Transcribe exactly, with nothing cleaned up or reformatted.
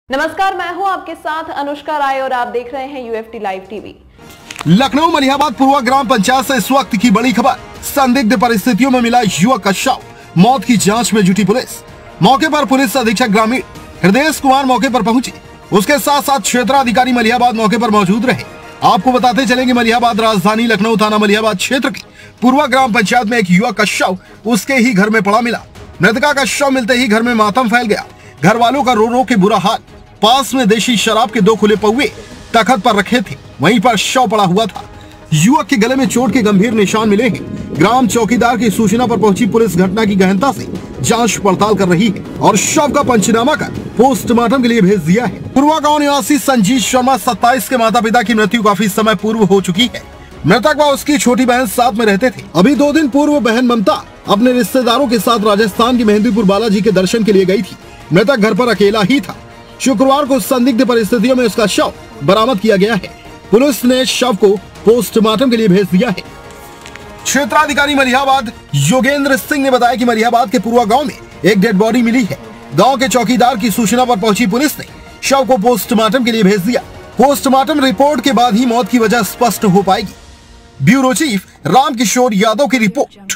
नमस्कार, मैं हूं आपके साथ अनुष्का राय और आप देख रहे हैं UFT live TV. Lucknow Malihabad Purwa ग्राम पंचायत से इस वक्त की बड़ी खबर। संदिग्ध परिस्थितियों में मिला युवक का शव, मौत की जांच में जुटी पुलिस। मौके पर पुलिस अधीक्षक ग्रामीण हृदय कुमार मौके पर पहुंचे। उसके साथ साथ क्षेत्राधिकारी मलिहाबाद मौके पर मौजूद रहे। आपको बताते चलेंगे, मलिहाबाद राजधानी लखनऊ थाना मलिहाबाद क्षेत्र की पूर्वा ग्राम पंचायत में एक युवक का शव उसके ही घर में पड़ा मिला। मृतका का शव मिलते ही घर में मातम फैल गया। घर वालों का रो रो के बुरा हाल। पास में देशी शराब के दो खुले पौवे तखत पर रखे थे, वहीं पर शव पड़ा हुआ था। युवक के गले में चोट के गंभीर निशान मिले हैं। ग्राम चौकीदार की सूचना पर पहुंची पुलिस घटना की गहनता से जांच पड़ताल कर रही है और शव का पंचनामा कर पोस्टमार्टम के लिए भेज दिया है। पूर्वा गांव निवासी संजीत शर्मा सत्ताईस के माता पिता की मृत्यु काफी समय पूर्व हो चुकी है। मृतक व उसकी छोटी बहन साथ में रहते थे। अभी दो दिन पूर्व बहन ममता अपने रिश्तेदारों के साथ राजस्थान की मेहंदीपुर बालाजी के दर्शन के लिए गई थी। मृतक घर पर अकेला ही था। शुक्रवार को संदिग्ध परिस्थितियों में उसका शव बरामद किया गया है। पुलिस ने शव को पोस्टमार्टम के लिए भेज दिया है। क्षेत्राधिकारी मलिहाबाद योगेंद्र सिंह ने बताया कि मलिहाबाद के पूर्वा गांव में एक डेड बॉडी मिली है। गांव के चौकीदार की सूचना पर पहुंची पुलिस ने शव को पोस्टमार्टम के लिए भेज दिया। पोस्टमार्टम रिपोर्ट के बाद ही मौत की वजह स्पष्ट हो पाएगी। ब्यूरो चीफ रामकिशोर यादव की रिपोर्ट।